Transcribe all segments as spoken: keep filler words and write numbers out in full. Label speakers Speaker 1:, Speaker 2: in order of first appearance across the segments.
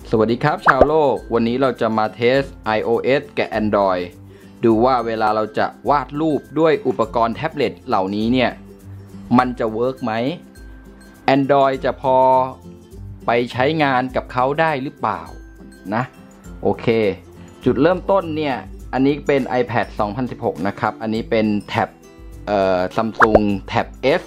Speaker 1: สวัสดีครับชาวโลกวันนี้เราจะมาเทส iOS กับ Android ดูว่าเวลาเราจะวาดรูปด้วยอุปกรณ์แท็บเล็ตเหล่านี้เนี่ยมันจะเวิร์กไหม Android จะพอไปใช้งานกับเขาได้หรือเปล่านะโอเคจุดเริ่มต้นเนี่ยอันนี้เป็น iPad สองพันสิบหกนะครับอันนี้เป็นแท็บเอ่อ Samsung Tab S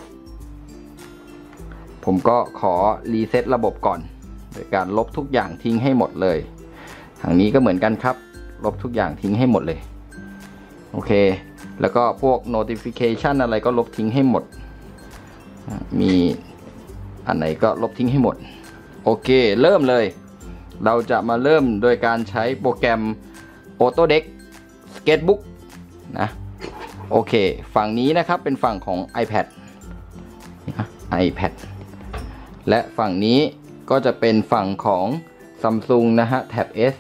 Speaker 1: ผมก็ขอรีเซ็ตระบบก่อนโดยการลบทุกอย่างทิ้งให้หมดเลยทางนี้ก็เหมือนกันครับลบทุกอย่างทิ้งให้หมดเลยโอเคแล้วก็พวก notification อะไรก็ลบทิ้งให้หมดมีอันไหนก็ลบทิ้งให้หมดโอเคเริ่มเลยเราจะมาเริ่มโดยการใช้โปรแกรม Autodesk Sketchbook นะโอเคฝั่งนี้นะครับเป็นฝั่งของ iPad iPad และฝั่งนี้ก็จะเป็นฝั่งของ Samsung นะฮะ Tab S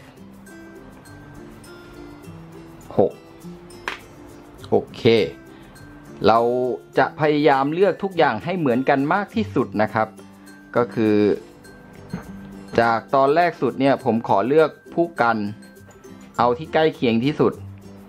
Speaker 1: หกโอเคเราจะพยายามเลือกทุกอย่างให้เหมือนกันมากที่สุดนะครับก็คือจากตอนแรกสุดเนี่ยผมขอเลือกผู้กันเอาที่ใกล้เคียงที่สุด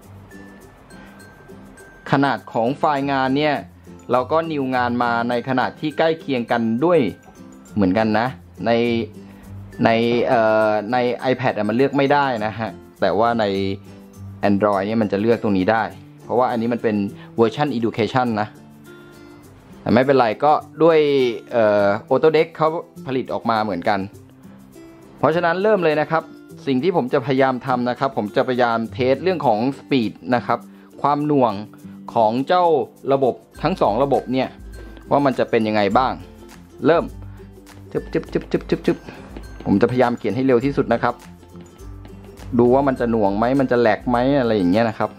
Speaker 1: ขนาดของไฟล์งานเนี่ยเราก็นิวงานมาในขนาดที่ใกล้เคียงกันด้วยเหมือนกันนะในในเอ่อใน iPad มันเลือกไม่ได้นะฮะแต่ว่าใน Android เนี่ยมันจะเลือกตรงนี้ได้เพราะว่าอันนี้มันเป็นเวอร์ชัน Education นะแต่ไม่เป็นไรก็ด้วยเอ่อ Autodesk เขาผลิตออกมาเหมือนกันเพราะฉะนั้นเริ่มเลยนะครับสิ่งที่ผมจะพยายามทำนะครับผมจะพยายามเทสเรื่องของ Speed นะครับความหน่วงของเจ้าระบบทั้งสองระบบเนี่ยว่ามันจะเป็นยังไงบ้างเริ่มจึ๊บจึ๊บจึ๊บจึ๊บจึ๊บจึ๊บผมจะพยายามเขียนให้เร็วที่สุดนะครับดูว่ามันจะหน่วงไหมมันจะแหลกไหมอะไรอย่างเงี้ยนะครับ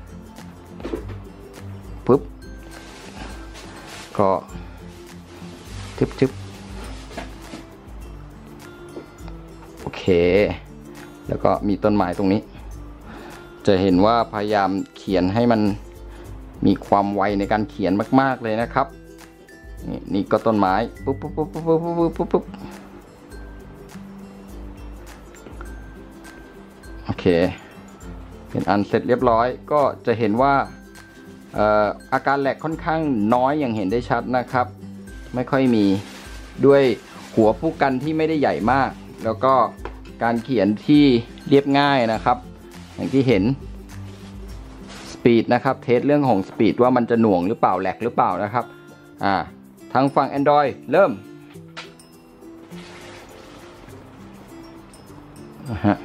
Speaker 1: ปึ๊บก็จึ๊บจึ๊บโอเคแล้วก็มีต้นไม้ตรงนี้จะเห็นว่าพยายามเขียนให้มันมีความไวในการเขียนมากๆเลยนะครับนี่นี่ก็ต้นไม้ปุ๊บปุ๊บปุ๊บปุ๊บปุ๊บปุ๊บปุ๊บปุ๊บโอเคเป็นอันเสร็จเรียบร้อยก็จะเห็นว่าเอ่ออาการแหลกค่อนข้างน้อยอย่างเห็นได้ชัดนะครับไม่ค่อยมีด้วยหัวผู้กันที่ไม่ได้ใหญ่มากแล้วก็การเขียนที่เรียบง่ายนะครับอย่างที่เห็นสปีดนะครับเทสเรื่องของสปีดว่ามันจะหน่วงหรือเปล่าแหลกหรือเปล่านะครับอ่าทางฝั่ง Android เริ่มนะฮะ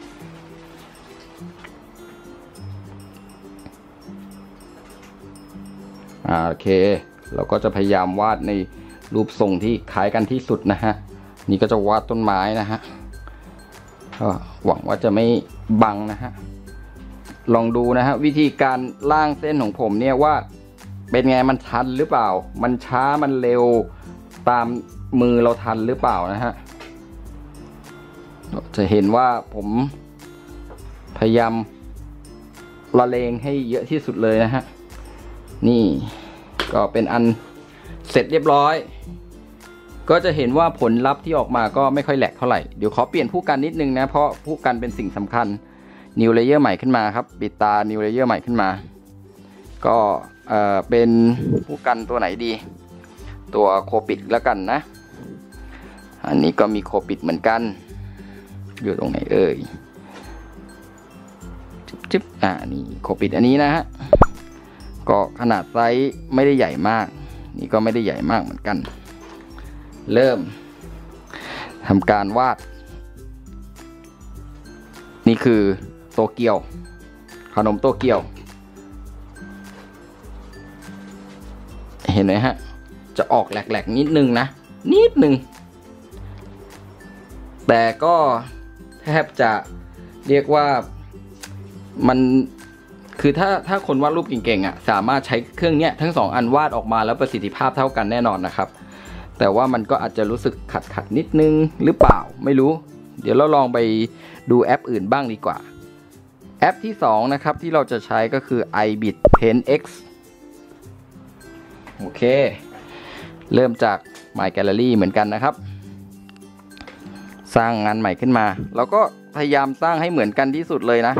Speaker 1: อ่าโอเคเราก็จะพยายามวาดในรูปทรงที่คล้ายกันที่สุดนะฮะนี่ก็จะวาดต้นไม้นะฮะก็หวังว่าจะไม่บังนะฮะลองดูนะฮะวิธีการล่างเส้นของผมเนี่ยว่าเป็นไงมันทันหรือเปล่ามันช้ามันเร็วตามมือเราทันหรือเปล่านะฮะจะเห็นว่าผมพยายามละเลงให้เยอะที่สุดเลยนะฮะนี่ก็เป็นอันเสร็จเรียบร้อยก็จะเห็นว่าผลลัพธ์ที่ออกมาก็ไม่ค่อยแหลกเท่าไหร่เดี๋ยวขอเปลี่ยนผู้กันนิดนึงนะเพราะผู้กันเป็นสิ่งสำคัญ New Layer ใหม่ขึ้นมาครับปิดตา New Layer ใหม่ขึ้นมาก็เอ่อเป็นผู้กันตัวไหนดีตัวโคปิดแล้วกันนะอันนี้ก็มีโคปิดเหมือนกันอยู่ตรงไหนเอ่ยจิ๊บอ่านี่โคปิดอันนี้นะฮะก็ขนาดไซส์ไม่ได้ใหญ่มากนี่ก็ไม่ได้ใหญ่มากเหมือนกันเริ่มทำการวาดนี่คือโตเกียวขนมโตเกียวเห็นไหมฮะจะออกแหลกๆนิดนึงนะนิดนึงแต่ก็แทบจะเรียกว่ามันคือถ้าถ้าคนวาดรูปเก่งๆอ่ะสามารถใช้เครื่องเนี้ยทั้งสองอันวาดออกมาแล้วประสิทธิภาพเท่ากันแน่นอนนะครับแต่ว่ามันก็อาจจะรู้สึกขัดขัดนิดนึงหรือเปล่าไม่รู้เดี๋ยวเราลองไปดูแอปอื่นบ้างดีกว่าแอปที่สองนะครับที่เราจะใช้ก็คือ iBit Paint X โอเคเริ่มจาก My Gallery เหมือนกันนะครับสร้างงานใหม่ขึ้นมาเราก็พยายามสร้างให้เหมือนกันที่สุดเลยนะ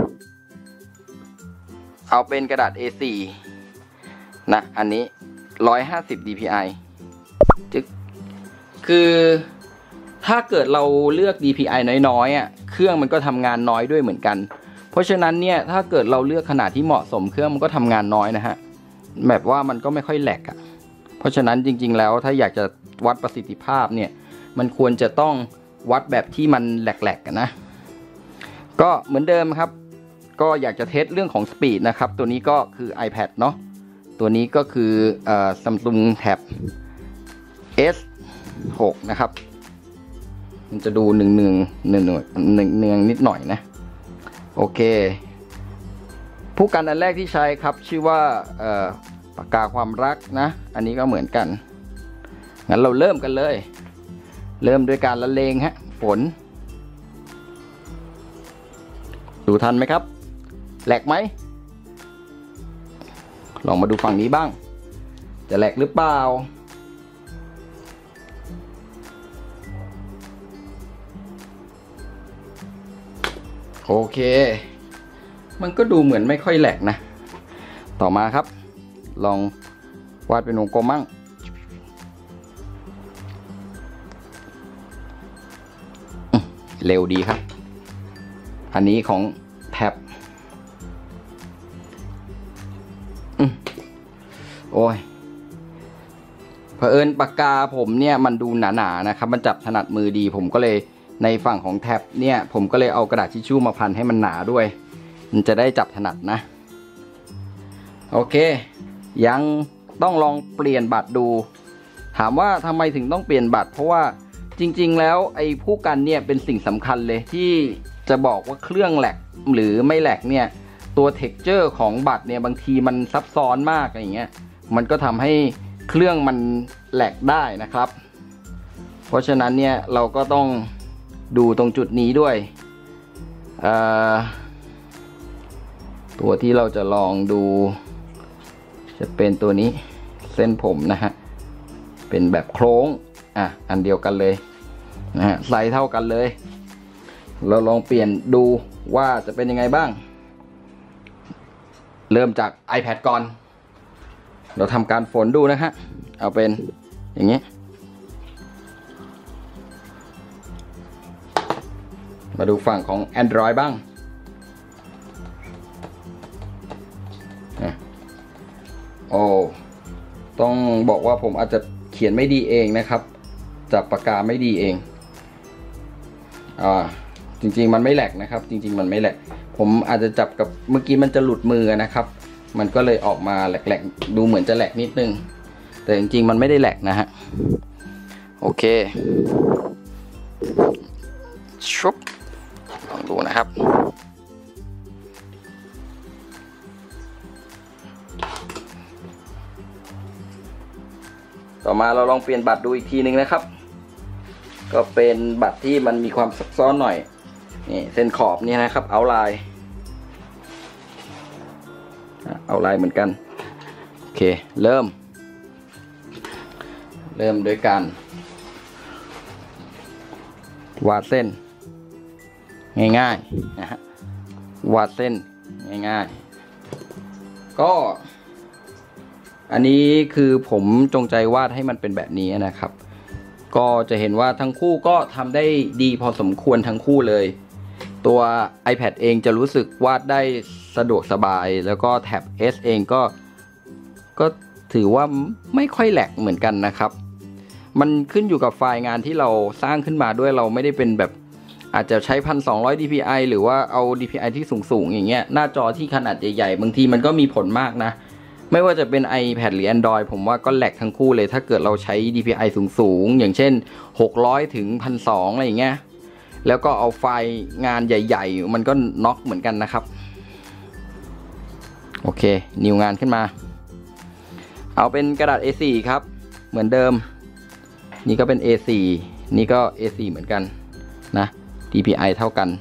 Speaker 1: เอาเป็นกระดาษ เอ โฟร์ นะอันนี้หนึ่งร้อยห้าสิบ ดี พี ไอ จึ๊กคือถ้าเกิดเราเลือก ดี พี ไอ น้อยๆอ่ะเครื่องมันก็ทำงานน้อยด้วยเหมือนกันเพราะฉะนั้นเนี่ยถ้าเกิดเราเลือกขนาดที่เหมาะสมเครื่องมันก็ทำงานน้อยนะฮะแบบว่ามันก็ไม่ค่อยแหลกอ่ะเพราะฉะนั้นจริงๆแล้วถ้าอยากจะวัดประสิทธิภาพเนี่ยมันควรจะต้องวัดแบบที่มันแหลกๆกันนะก็เหมือนเดิมครับก็อยากจะเทสเรื่องของสปีดนะครับตัวนี้ก็คือ iPad เนาะตัวนี้ก็คือเอ่อ Samsung Tab เอส หก นะครับมันจะดูหนึ่งหนึ่งหนึ่งหนึ่งเนืองนิดหน่อยนะโอเคผู้กันอันแรกที่ใช้ครับชื่อว่าเอ่อปากกาความรักนะอันนี้ก็เหมือนกันงั้นเราเริ่มกันเลยเริ่มด้วยการละเลงฮะฝนดูทันไหมครับแหลกไหมลองมาดูฝั่งนี้บ้างจะแหลกหรือเปล่าโอเคมันก็ดูเหมือนไม่ค่อยแหลกนะต่อมาครับลองวาดเป็นวงกลมมั่งเร็วดีครับอันนี้ของแท็บโอ้ยเผอิญปากกาผมเนี่ยมันดูหนาๆนะครับมันจับถนัดมือดีผมก็เลยในฝั่งของแท็บเนี่ยผมก็เลยเอากระดาษทิชชู่มาพันให้มันหนาด้วยมันจะได้จับถนัดนะโอเคยังต้องลองเปลี่ยนบัตรดูถามว่าทำไมถึงต้องเปลี่ยนบัตรเพราะว่าจริงๆแล้วไอ้ผู้กันเนี่ยเป็นสิ่งสำคัญเลยที่จะบอกว่าเครื่องแหลกหรือไม่แหลกเนี่ยตัวเท็กเจอร์ของบัตรเนี่ยบางทีมันซับซ้อนมากอะไรอย่างเงี้ยมันก็ทำให้เครื่องมันแหลกได้นะครับเพราะฉะนั้นเนี่ยเราก็ต้องดูตรงจุดนี้ด้วยตัวที่เราจะลองดูจะเป็นตัวนี้เส้นผมนะฮะเป็นแบบโค้งอ่ะอันเดียวกันเลยนะฮะไซส์เท่ากันเลยเราลองเปลี่ยนดูว่าจะเป็นยังไงบ้างเริ่มจาก iPad ก่อนเราทำการฝนดูนะฮะเอาเป็นอย่างนี้มาดูฝั่งของ Android บ้างโอ้ต้องบอกว่าผมอาจจะเขียนไม่ดีเองนะครับจับปากกาไม่ดีเองอ่าจริงๆมันไม่แหลกนะครับจริงๆมันไม่แหลกผมอาจจะจับกับเมื่อกี้มันจะหลุดมือนะครับมันก็เลยออกมาแหลกๆดูเหมือนจะแหลกนิดนึงแต่จริงๆมันไม่ได้แหลกนะฮะโอเคชุบลองดูนะครับต่อมาเราลองเปลี่ยนบัตรดูอีกทีนึงนะครับก็เป็นบัตรที่มันมีความซับซ้อนหน่อยนี่เส้นขอบนี่นะครับเอาลายเอาลายเหมือนกันโอเคเริ่มเริ่มด้วยการวาดเส้นง่ายๆนะฮะวาดเส้นง่ายๆก็อันนี้คือผมจงใจวาดให้มันเป็นแบบนี้นะครับก็จะเห็นว่าทั้งคู่ก็ทำได้ดีพอสมควรทั้งคู่เลยตัว iPad เองจะรู้สึกวาดได้สะดวกสบายแล้วก็แท็บ S เองก็ก็ถือว่าไม่ค่อยแหลกเหมือนกันนะครับมันขึ้นอยู่กับไฟล์งานที่เราสร้างขึ้นมาด้วยเราไม่ได้เป็นแบบอาจจะใช้ หนึ่งพันสองร้อย ดี พี ไอ หรือว่าเอา ดี พี ไอ ที่สูงๆอย่างเงี้ยหน้าจอที่ขนาดใหญ่ๆบางทีมันก็มีผลมากนะไม่ว่าจะเป็น iPad หรือ Android ผมว่าก็แหลกทั้งคู่เลยถ้าเกิดเราใช้ ดี พี ไอ สูงๆอย่างเช่นหกร้อยถึง หนึ่งพันสองร้อย อะไรอย่างเงี้ยแล้วก็เอาไฟล์งานใหญ่ๆมันก็น็อกเหมือนกันนะครับโอเคนิวงานขึ้นมาเอาเป็นกระดาษ เอ โฟร์ ครับเหมือนเดิมนี่ก็เป็น เอ โฟร์ นี่ก็ เอ โฟร์ เหมือนกันนะ ดี พี ไอ เท่ากัน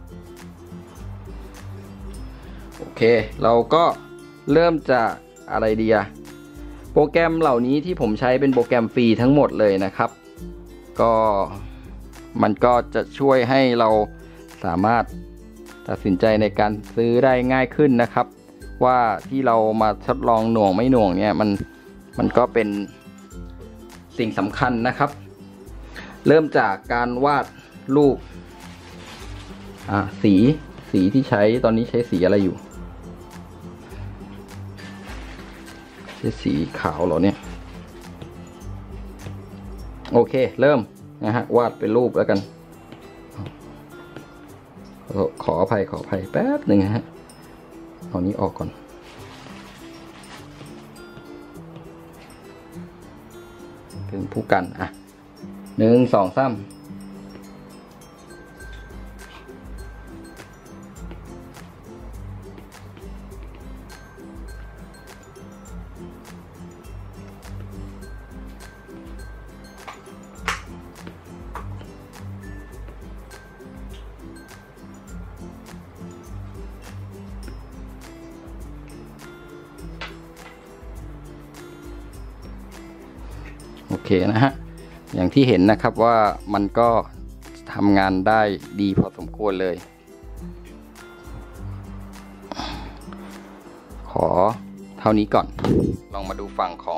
Speaker 1: โอเคเราก็เริ่มจากอะไรดีอะโปรแกรมเหล่านี้ที่ผมใช้เป็นโปรแกรมฟรีทั้งหมดเลยนะครับก็มันก็จะช่วยให้เราสามารถตัดสินใจในการซื้อได้ง่ายขึ้นนะครับว่าที่เรามาทดลองหน่วงไม่หน่วงเนี่ยมันมันก็เป็นสิ่งสำคัญนะครับ เริ่มจากการวาดรูปอ่ะสีสีที่ใช้ตอนนี้ใช้สีอะไรอยู่ใช้สีขาวเหรอเนี่ยโอเคเริ่มนะฮะวาดเป็นรูปแล้วกันขออภัยขออภัยแป๊บหนึ่งนะฮะเอานี้ออกก่อนเป็นผู้กันอ่ะหนึ่งสองสามโอเคนะฮะอย่างที่เห็นนะครับว่ามันก็ทำงานได้ดีพอสมควรเลยขอเท่านี้ก่อนลองมาดูฝั่งของ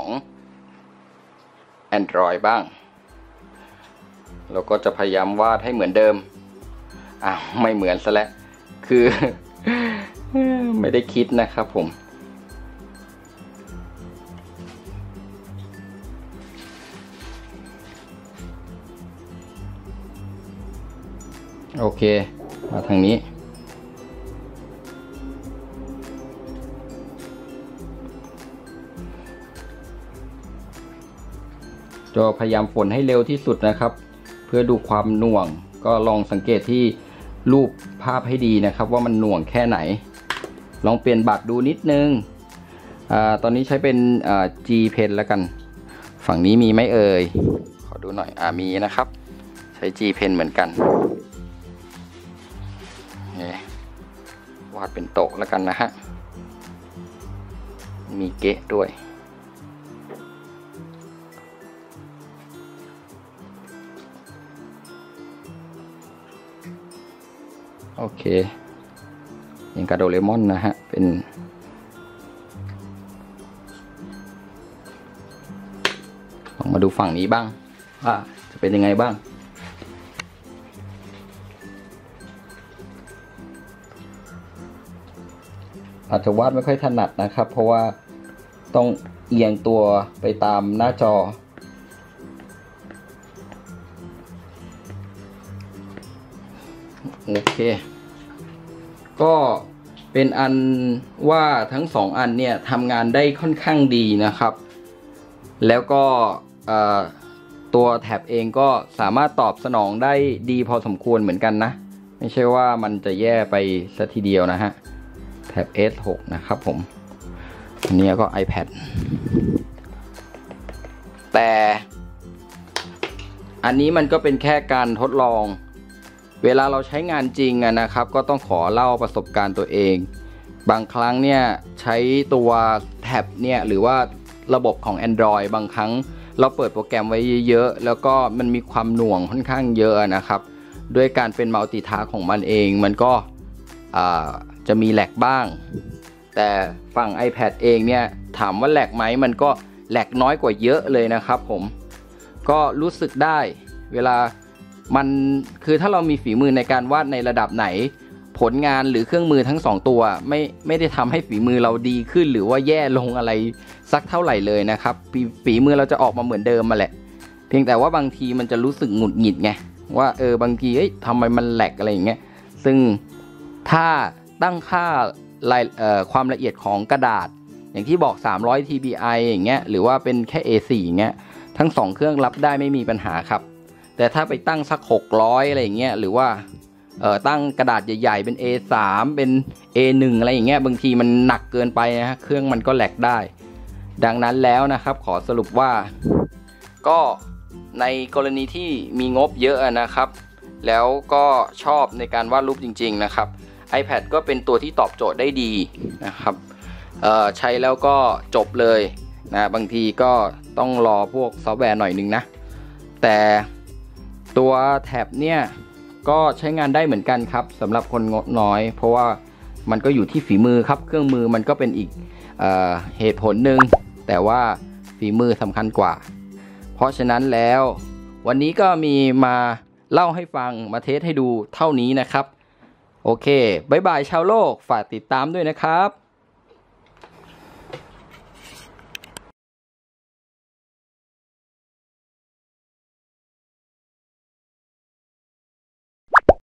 Speaker 1: Android บ้างเราก็จะพยายามวาดให้เหมือนเดิมอ้าวไม่เหมือนซะแล้วคือ ไม่ได้คิดนะครับผมโอเคมาทางนี้จะพยายามฝนให้เร็วที่สุดนะครับเพื่อดูความหน่วงก็ลองสังเกตที่รูปภาพให้ดีนะครับว่ามันหน่วงแค่ไหนลองเปลี่ยนบัตรดูนิดนึงอ่าตอนนี้ใช้เป็นอ่า G Pen แล้วกันฝั่งนี้มีไหมเอ่ยขอดูหน่อยอ่ามีนะครับใช้ G Pen เหมือนกันวาดเป็นโต๊ะแล้วกันนะฮะมีเกะด้วยโอเคอย่างกาโดเรมอนนะฮะเป็นลองมาดูฝั่งนี้บ้างว่าจะเป็นยังไงบ้างอาจจะวาดไม่ค่อยถนัดนะครับเพราะว่าต้องเอียงตัวไปตามหน้าจอโอเคก็เป็นอันว่าทั้งสองอันเนี่ยทำงานได้ค่อนข้างดีนะครับแล้วก็ตัวแท็บเองก็สามารถตอบสนองได้ดีพอสมควรเหมือนกันนะไม่ใช่ว่ามันจะแย่ไปสัทีเดียวนะฮะแท็บ เอส หก นะครับผมอันนี้ก็ iPad แต่อันนี้มันก็เป็นแค่การทดลองเวลาเราใช้งานจริงอะนะครับก็ต้องขอเล่าประสบการณ์ตัวเองบางครั้งเนี่ยใช้ตัวแท็บเนี่ยหรือว่าระบบของ Android บางครั้งเราเปิดโปรแกรมไว้เยอะๆแล้วก็มันมีความหน่วงค่อนข้างเยอะนะครับด้วยการเป็นมัลติทาสของมันเองมันก็จะมีแหลกบ้างแต่ฝั่ง iPad เองเนี่ยถามว่าแหลกไหมมันก็แหลกน้อยกว่าเยอะเลยนะครับผมก็รู้สึกได้เวลามันคือถ้าเรามีฝีมือในการวาดในระดับไหนผลงานหรือเครื่องมือทั้งสองตัวไม่ไม่ได้ทำให้ฝีมือเราดีขึ้นหรือว่าแย่ลงอะไรสักเท่าไหร่เลยนะครับฝีมือเราจะออกมาเหมือนเดิมมาแหละเพียงแต่ว่าบางทีมันจะรู้สึกหงุดหงิดไงว่าเออบางทีเอ้ยทำไมมันแหลกอะไรอย่างเงี้ยซึ่งถ้าตั้งค่ารายเอ่อความละเอียดของกระดาษอย่างที่บอกสามร้อย ที บี ไอ อย่างเงี้ยหรือว่าเป็นแค่ เอ โฟร์ อย่างเงี้ยทั้งสองเครื่องรับได้ไม่มีปัญหาครับแต่ถ้าไปตั้งสักหกร้อยอะไรอย่างเงี้ยหรือว่าเอ่อตั้งกระดาษใหญ่ๆเป็น เอ สาม เป็น เอ หนึ่ง อะไรอย่างเงี้ยบางทีมันหนักเกินไปนะฮะเครื่องมันก็แหลกได้ดังนั้นแล้วนะครับขอสรุปว่าก็ในกรณีที่มีงบเยอะนะครับแล้วก็ชอบในการวาดรูปจริงๆนะครับ iPad ก็เป็นตัวที่ตอบโจทย์ได้ดีนะครับเอ่อใช้แล้วก็จบเลยนะบางทีก็ต้องรอพวกซอฟต์แวร์หน่อยนึงนะแต่ตัวแท็บเนี่ยก็ใช้งานได้เหมือนกันครับสำหรับคนงบน้อยเพราะว่ามันก็อยู่ที่ฝีมือครับเครื่องมือมันก็เป็นอีกเอ่อเหตุผลหนึ่งแต่ว่าฝีมือสำคัญกว่าเพราะฉะนั้นแล้ววันนี้ก็มีมาเล่าให้ฟังมาเทสให้ดูเท่านี้นะครับโอเคบ๊ายบายชาวโลกฝากติดตามด้วยนะครับ